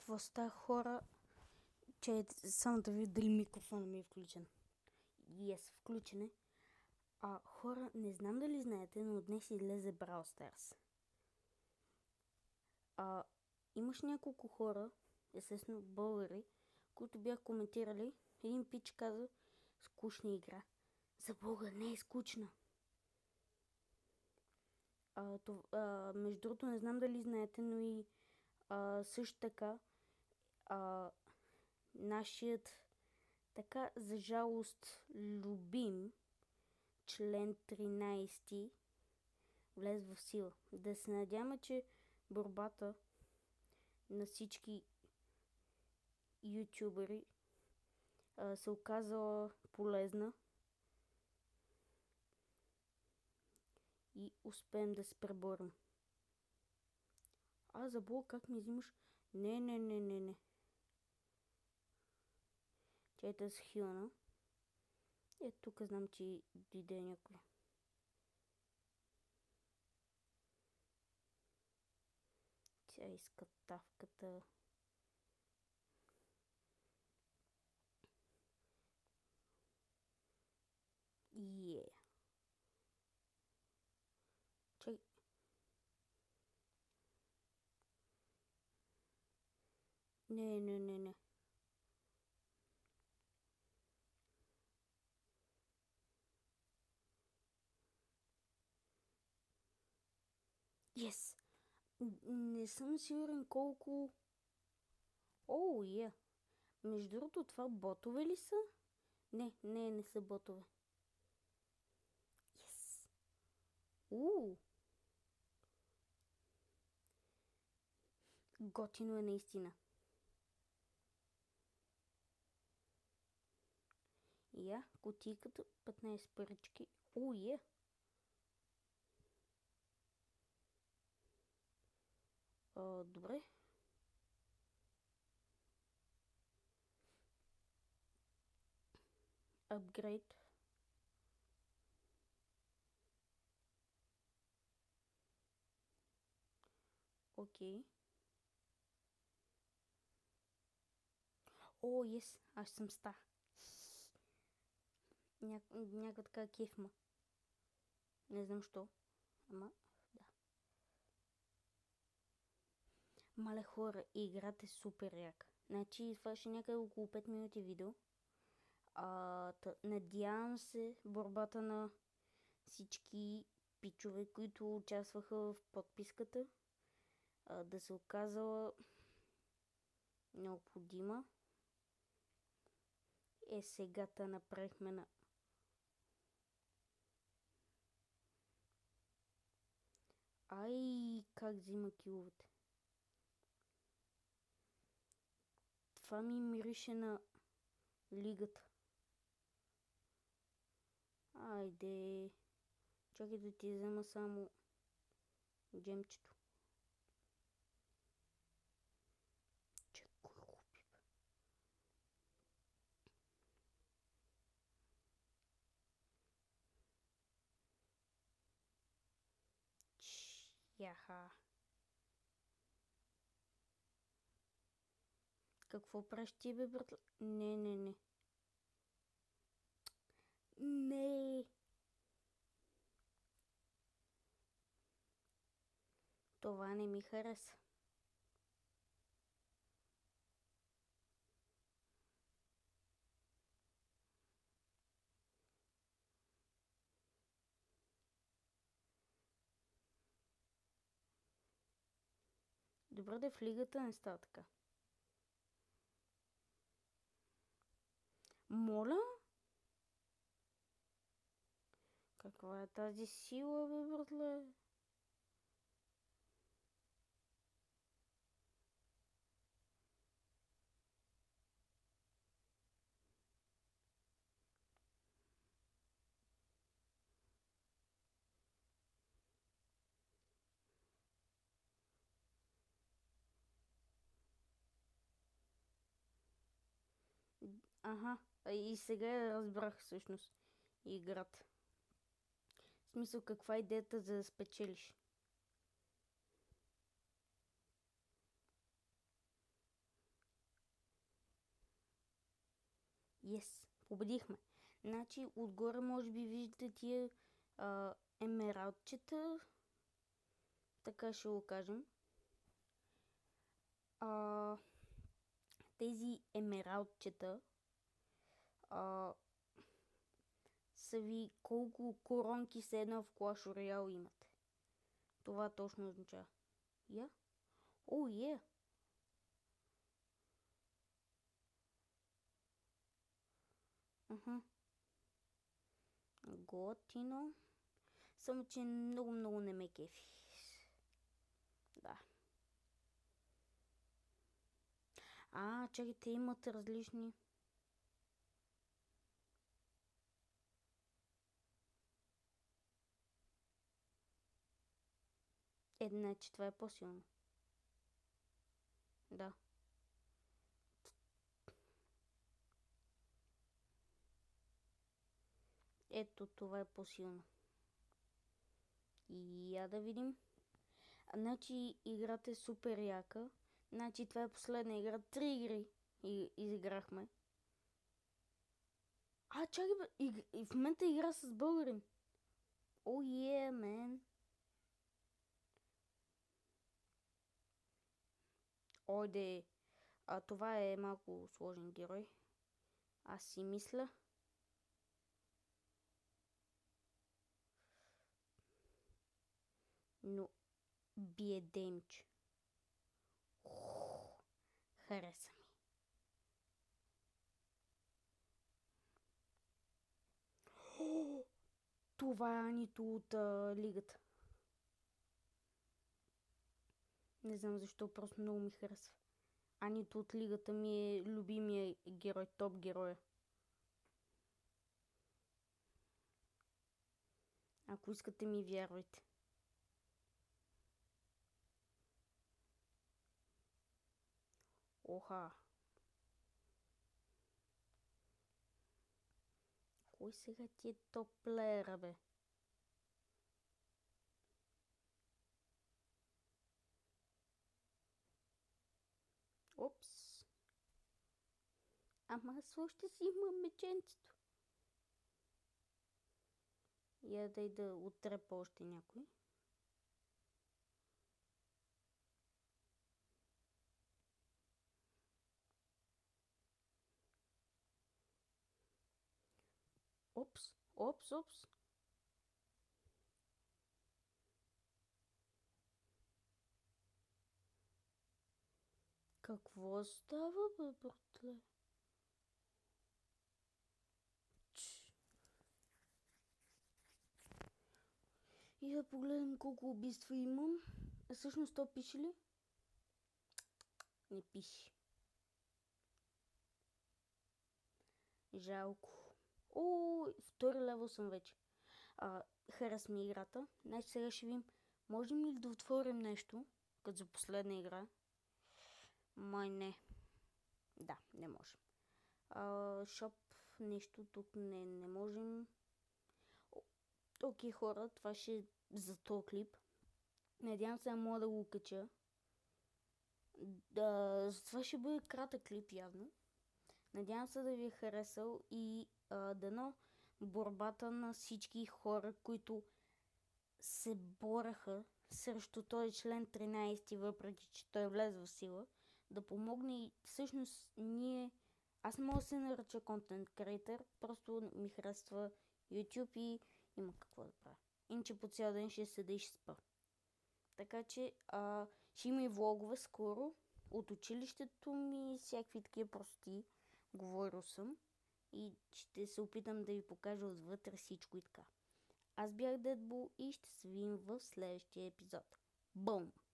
Какво ста хора? Че само да видя дали микрофона ми е включен. Yes, включен е. Хора, не знам дали знаете, но днес излезе Brawl Stars. Имаш няколко хора, естествено българи, които бях коментирали. Един пич каза, скучна игра. За Бога, не е скучна. Между другото, не знам дали знаете, но и също така нашият така за жалост любим член 13 влезе в сила. Да се надяваме, че борбата на всички ютубери се оказала полезна и успеем да се преборим. За Бога, как ми взимаш? Не. Чайте с хилна. Тук знам, че дойде някой. Тя иска тавката. Чай. Не. Yes! Не съм сигурен колко... Между другото, това ботове ли са? Не са ботове. Yes! Готино е наистина. Кутийката 15 парички. Добре. Апгрейд. Окей. Yes, аз съм ста. Някаква така кефма. Не знам що. Ама, да. Мале хора, играта е супер яка. Значи, това ще някъде около 5 минути видео. Надявам се борбата на всички пичове, които участваха в подписката, да се оказала необходима. Сега направихме на... Как взима киловете. Това ми мирише на лигата. Айде. Чакай да ти взема само джемчето. Чакай, хубив. Яха. Какво правиш ти, бе, брат? Не. Не. Това не ми хареса. Добре, да в лигата не става така. Моля? Каква е тази сила, бе, братле? И сега разбрах всъщност играта. В смисъл, каква е идеята за да спечелиш? Yes, победихме. Значи, отгоре може би виждате тия емералдчета. Така ще го кажем. Тези емералдчета са ви колко коронки се едно в Clash Royale имате. Това точно означава. Я? О, е! Готино. Само, че много не ме кефи. Да. Чакайте, имат различни. Че това е по-силно. Да. Ето, това е по-силно. И я да видим. Значи, играта е супер яка. Значи, това е последна игра. 3 игри изиграхме. Чакай бе. И в момента игра с българин. О, е, мен. Ойде. Това е малко сложен герой. Аз си мисля. Но бие демидж. Хареса ми. Това е Анито от лигата. Не знам защо, просто много ми харесва. Анито от лигата ми е любимия герой, топ героя. Ако искате ми вярвайте. Оха. Кой сега ти е топ плеера, бе? Опс. Ама аз още си имам меченцето. Я дай да отрепа още някой. Опс. Какво става, бе, братле? И да погледнем колко убийства имам. Всъщност то пише ли? Не пише. Жалко. Втори левел съм вече. Харес ми играта. Значи сега ще видим. Можем ли да отворим нещо? Като за последна игра. Май не. Да, не можем. Шоп нещо тук не можем. Окей, хора, това ще е за този клип. Надявам се мога да го кача. Това ще бъде кратък клип явно. Надявам се да ви е харесал и дано борбата на всички хора, които се бореха срещу този член 13, въпреки че той влезе в сила, да помогне и всъщност аз не мога да се нарича контент креатор, просто ми харесва YouTube и има какво да правя. Иначе по цял ден ще седа и ще спа. Така че ще има и влогове скоро от училището ми, всякакви такива прости. Говорил съм и ще се опитам да ви покажа отвътре всичко и така. Аз бях Дедбул и ще се видим в следващия епизод. Бум!